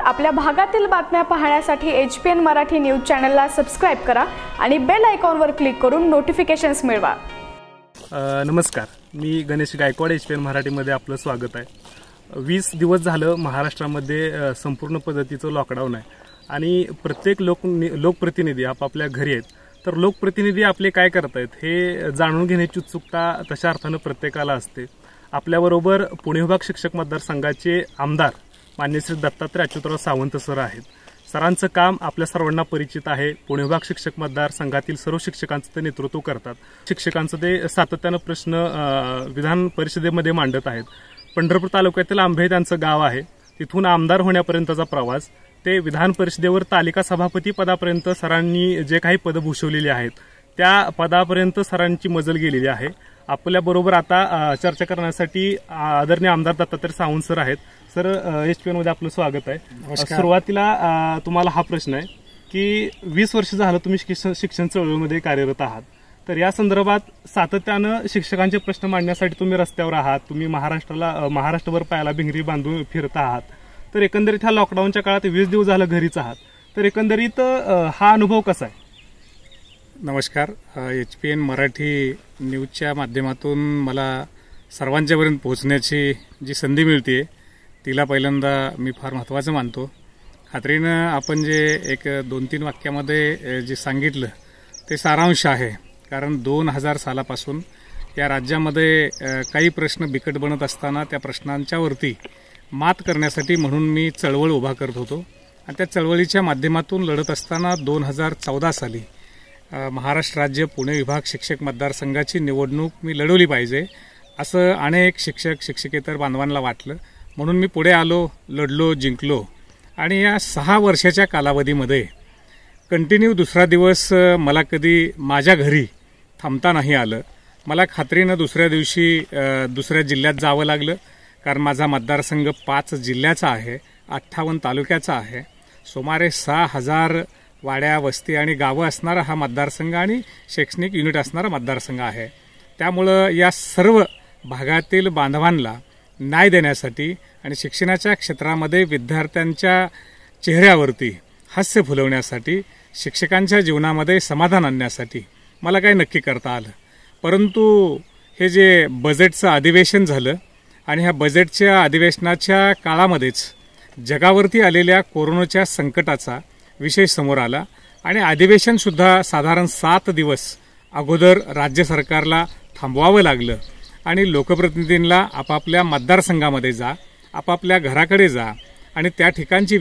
आपल्या भागातील बातम्या पाहण्यासाठी HPN मराठी न्यूज चॅनलला सबस्क्राइब करा आणि बेल आयकॉनवर क्लिक करून नोटिफिकेशन्स मिळवा। नमस्कार, मी गणेश गायकवाड, HPN मराठीमध्ये आपलं स्वागत आहे। 20 दिवस झालं महाराष्ट्रामध्ये संपूर्ण पद्धतीचं लॉकडाऊन आहे आणि प्रत्येक लोकप्रतिनिधी आपापल्या घरी आहेत। तर लोकप्रतिनिधी आपले काय करतायत हे जाणून घेण्याची उत्सुकता तशा अर्थानं प्रत्येकाला असते। आपल्याबरोबर पुणे विभाग शिक्षक मतदारसंघाचे आमदार माननीय श्री दत्तात्रय अच्युतराव सावंत सर आहेत। सरांचं काम आपल्या सर्वांना परिचित आहे। पुणे विभाग शिक्षक मतदारसंघातील सर्व शिक्षकांचं ते नेतृत्व करतात। शिक्षकांचं ते सातत्यानं प्रश्न विधान परिषदेमध्ये मांडत आहेत। पंढरपूर तालुक्यातील आंबे त्यांचं गाव आहे। तिथून आमदार होण्यापर्यंतचा प्रवास ते विधान परिषदेवर तालिका सभापती पदापर्यंत सरांनी जे काही पद भूषवलेली आहेत त्या पदापर्यंत सरांची मजल गेलेली आहे। आपल्या बरोबर आता चर्चा करण्यासाठी आदरणीय आमदार दत्तात्रय सावंत सर आहेत। सर, HPN मध्ये आपलं स्वागत आहे। सुरुवातीला तुम्हाला हा प्रश्न आहे की 20 वर्ष झालं तुम्ही शिक्षण चळवळीमध्ये कार्यरत आहात, तर या संदर्भात सातत्यानं शिक्षकांचे प्रश्न मांडण्यासाठी तुम्ही रस्त्यावर आहात, तुम्ही महाराष्ट्रभर पायाला भिंगरी बांधून फिरत आहात। तर एकंदरीत ह्या लॉकडाऊनच्या काळात 20 दिवस झालं घरीच आहात, तर एकंदरीत हा अनुभव कसा आहे? नमस्कार, HPN मराठी न्यूजच्या माध्यमातून मला सर्वांच्यापर्यंत पोहोचण्याची जी संधी मिळते तिला पहिल्यांदा मी फार महत्त्वाचं मानतो। खात्रीनं आपण जे एक 2-3 वाक्यामध्ये जे सांगितलं ते सारांश आहे, कारण 2000 सालापासून या राज्यामध्ये काही प्रश्न बिकट बनत असताना त्या प्रश्नांच्यावरती मात करण्यासाठी म्हणून मी चळवळ उभा करत होतो आणि त्या चळवळीच्या माध्यमातून लढत असताना 2014 साली महाराष्ट्र राज्य पुणे विभाग शिक्षक मतदारसंघाची निवडणूक मी लढवली पाहिजे असं अनेक शिक्षक शिक्षकेतर बांधवांना वाटलं, म्हणून मी पुढे आलो, लढलो, जिंकलो आणि या 6 वर्षाच्या कालावधीमध्ये कंटिन्यू दुसरा दिवस मला कधी माझ्या घरी थांबता नाही आलं। मला खात्रीनं दुसऱ्या दिवशी दुसऱ्या जिल्ह्यात जावं लागलं, कारण माझा मतदारसंघ 5 जिल्ह्याचा आहे, 58 तालुक्याचा आहे, सुमारे 6000 वाड्या, वस्ती आणि गावं असणारा हा मतदारसंघ आणि शैक्षणिक युनिट असणारा मतदारसंघ आहे। त्यामुळं या सर्व भागातील बांधवांना न्याय देण्यासाठी आणि शिक्षणाच्या क्षेत्रामध्ये विद्यार्थ्यांच्या चेहऱ्यावरती हास्य फुलवण्यासाठी, शिक्षकांच्या जीवनामध्ये समाधान आणण्यासाठी मला काही नक्की करता आलं। परंतु हे जे बजेटचं अधिवेशन झालं आणि ह्या बजेटच्या अधिवेशनाच्या काळामध्येच जगावरती आलेल्या कोरोनाच्या संकटाचा विषय समोर आला आणि अधिवेशनसुद्धा साधारण 7 दिवस अगोदर राज्य सरकारला थांबवावं लागलं आणि लोकप्रतिनिधींना आपापल्या मतदारसंघामध्ये जा, आपापल्या घराकडे जा आणि त्या ठिकाणची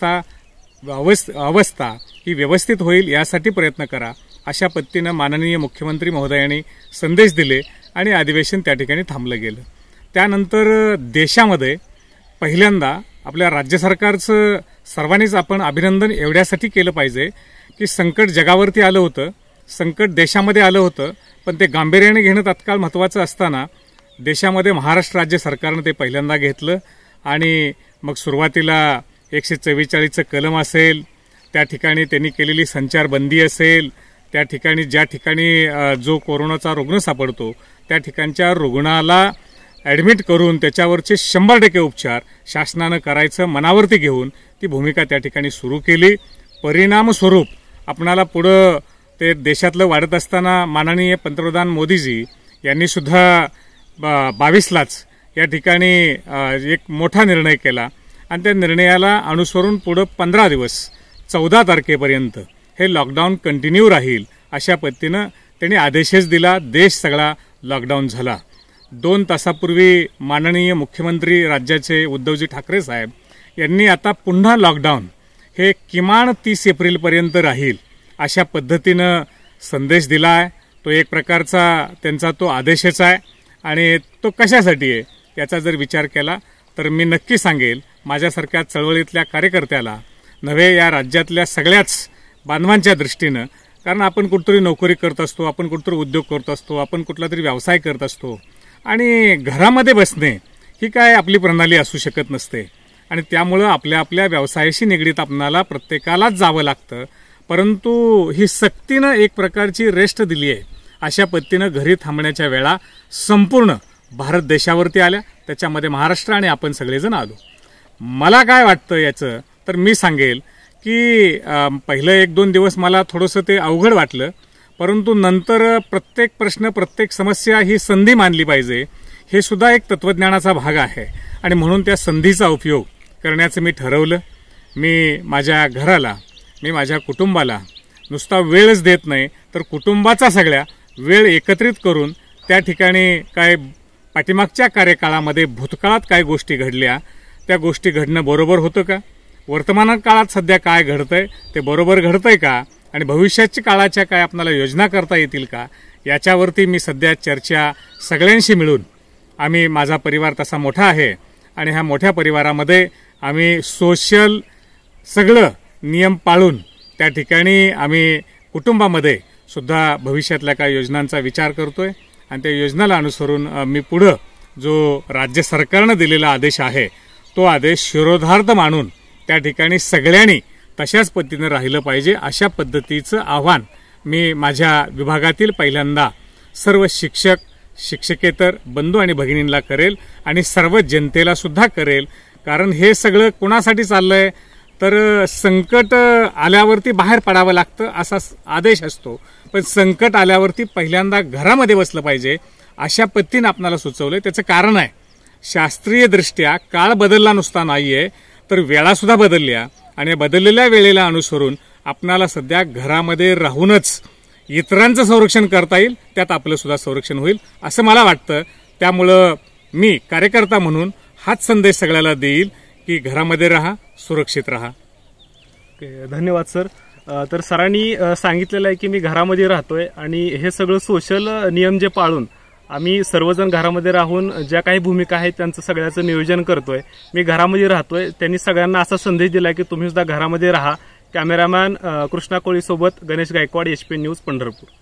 अवस्था ही व्यवस्थित होईल यासाठी प्रयत्न करा, अशा पद्धतीनं माननीय मुख्यमंत्री महोदयांनी संदेश दिले आणि अधिवेशन त्या ठिकाणी थांबलं गेलं। त्यानंतर देशामध्ये पहिल्यांदा आपल्या राज्य सरकारचं सर्वांनीच आपण अभिनंदन एवढ्यासाठी केलं पाहिजे की संकट जगावरती आलं होतं, संकट देशामध्ये आलं होतं, पण ते गांभीर्याने घेणं तत्काळ महत्त्वाचं असताना देशामध्ये महाराष्ट्र राज्य सरकारनं ते पहिल्यांदा घेतलं आणि मग सुरुवातीला 144चं कलम असेल, त्या ठिकाणी त्यांनी केलेली संचारबंदी असेल, त्या ठिकाणी ज्या ठिकाणी जो कोरोनाचा रुग्ण सापडतो त्या ठिकाणच्या रुग्णाला ॲडमिट करून त्याच्यावरचे 100% उपचार शासनानं करायचं मनावरती घेऊन ती भूमिका त्या ठिकाणी सुरू केली। परिणामस्वरूप आपणाला पुढं ते देशातलं वाढत असताना माननीय पंतप्रधान मोदीजी यांनी सुद्धा 22लाच या ठिकाणी एक मोठा निर्णय केला आणि त्या निर्णयाला अनुसरून पुढं 15 दिवस 14 तारखेपर्यंत हे लॉकडाऊन कंटिन्यू राहील अशा पद्धतीनं त्यांनी आदेशच दिला। देश सगळा लॉकडाऊन झाला। 2 तासापूर्वी माननीय मुख्यमंत्री राज्याचे उद्धवजी ठाकरे साहेब यांनी आता पुन्हा लॉकडाऊन हे किमान 30 एप्रिलपर्यंत राहील अशा पद्धतीनं संदेश दिला आहे। तो एक प्रकारचा त्यांचा तो आदेशच आहे आणि तो कशासाठी आहे याचा जर विचार केला तर मी नक्की सांगेल माझ्यासारख्या चळवळीतल्या कार्यकर्त्याला नव्हे, या राज्यातल्या सगळ्याच बांधवांच्या दृष्टीनं, कारण आपण कुठतरी नोकरी करत असतो, आपण कुठतरी उद्योग करत असतो, आपण कुठला तरी व्यवसाय करत असतो आणि घरामध्ये बसणे ही काय आपली प्रणाली असू शकत नसते आणि त्यामुळं आपल्या आपल्या व्यवसायाशी निगडीत आपणाला प्रत्येकालाच जावं लागतं। परंतु ही सक्तीनं एक प्रकारची रेस्ट दिली आहे, अशा पद्धतीनं घरी थांबण्याच्या वेळा संपूर्ण भारत देशावरती आल्या, त्याच्यामध्ये महाराष्ट्र आणि आपण सगळेजण आलो। मला काय वाटतं याचं तर मी सांगेल की पहिलं 1-2 दिवस मला थोडंसं ते अवघड वाटलं, परंतु नंतर प्रत्येक प्रश्न, प्रत्येक समस्या ही संधी मानली पाहिजे, हे सुद्धा एक तत्वज्ञानाचा भाग आहे. आणि म्हणून त्या संधीचा उपयोग करण्याचं मी ठरवलं. मी माझ्या घराला, मी माझ्या कुटुंबाला नुसता वेळच देत नाही, तर कुटुंबाचा सगळ्या वेळ एकत्रित करून त्या ठिकाणी काय पाठीमागच्या कार्यकाळामध्ये भूतकाळात काय गोष्टी घडल्या, त्या गोष्टी घडणं बरोबर होतं का, वर्तमान काळात सध्या काय घडतंय ते बरोबर घडतंय का, आणि भविष्याच्या काळाच्या काय आपल्याला योजना करता येतील का, याच्यावरती मी सध्या चर्चा सगळ्यांशी मिळून, आम्ही, माझा परिवार तसा मोठा आहे आणि ह्या मोठ्या परिवारामध्ये आम्ही सोशल सगळं नियम पाळून त्या ठिकाणी आम्ही कुटुंबामध्ये सुद्धा भविष्यातल्या काही योजनांचा विचार करतोय. आणि त्या योजनेला अनुसरून मी पुढं जो राज्य सरकारनं दिलेला आदेश आहे तो आदेश शिरोधार्थ मानून त्या ठिकाणी सगळ्यांनी तशाच पद्धतीनं राहिलं पाहिजे, अशा पद्धतीचं आव्हान मी माझ्या विभागातील पहिल्यांदा सर्व शिक्षक, शिक्षकेतर बंधू आणि भगिनींना करेल आणि सर्व जनतेला सुद्धा करेल. कारण हे सगळं कोणासाठी चाललंय, तर संकट आल्यावरती बाहेर पडावं लागतं असा आदेश असतो, पण संकट आल्यावरती पहिल्यांदा घरामध्ये बसलं पाहिजे अशा पद्धतीनं आपल्याला सुचवलंय. त्याचं कारण आहे, शास्त्रीय दृष्ट्या काळ बदलला नुसता नाहीये, तर वेळासुद्धा बदलल्या आणि बदललेल्या वेळेला अनुसरून आपणाला सध्या घरामध्ये राहूनच इतरांचं संरक्षण करता येईल, त्यात आपलं सुद्धा संरक्षण होईल असं मला वाटतं. त्यामुळं मी कार्यकर्ता म्हणून हाच संदेश सगळ्याला देईल की घरामध्ये राहा, सुरक्षित राहा. धन्यवाद सर. तर सरांनी सांगितलेलं आहे की मी घरामध्ये राहतोय आणि हे सगळं सोशल नियम जे पाळून आम्ही सर्वजण घरामध्ये राहून ज्या काही भूमिका आहेत त्यांचं सगळ्याचं नियोजन करतोय. मी घरामध्ये राहतोय. त्यांनी सगळ्यांना असा संदेश दिला की तुम्ही सुद्धा घरामध्ये राहा. कॅमेरामॅन कृष्णा कोळी सोबत गणेश गायकवाड, एचपीएन न्यूज, पंढरपूर.